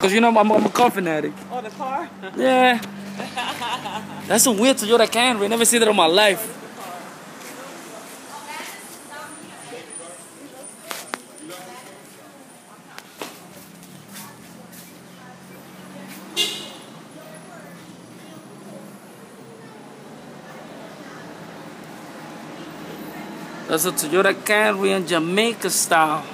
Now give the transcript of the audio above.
Cause you know I'm a car fanatic. Oh, the car? Yeah. That's a weird Toyota Camry. Never seen that in my life. That's a Toyota Camry in Jamaica style.